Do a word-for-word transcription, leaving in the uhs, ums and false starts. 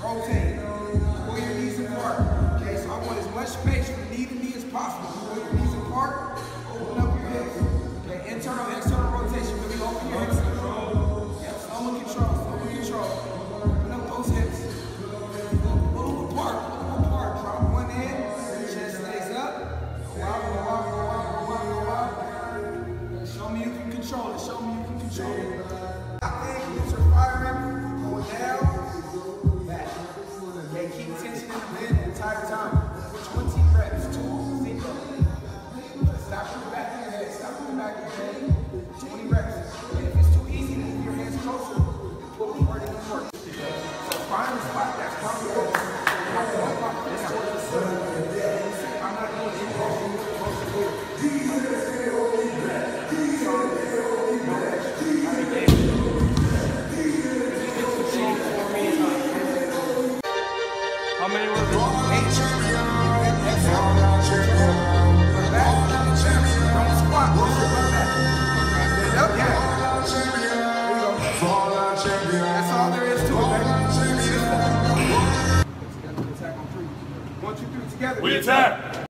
rotate. Pull your knees apart. Okay, so I want as much space from knee to knee as possible. Pull your knees apart, open up your hips. Okay, internal, external rotation. Really open your hips. Yep, slow and control, slow and control. Open up those hips. Pull them apart, pull them apart. Drop one in, chest stays up. Go out, go out, go out, go out, go out. Show me you can control it, show me you can control it. I think hips are firing, going down, back. Okay, keep tension in the bend the entire time. For twenty reps, two, zero. Stop with the back of your head, stop with the back of your head. twenty reps. And if it's too easy, move your hands closer and pull them where they can work. So find the spot that's comfortable. I'm going my fist towards the ceiling. I'm not doing any motion, closer to it. How many was it? Eight. Exhale. Put back. Don't squat. Push your butt back. Stand up. Yeah. Here we go. That's all there is to it, baby. Let's attack on three. One, two, three. Together. We attack.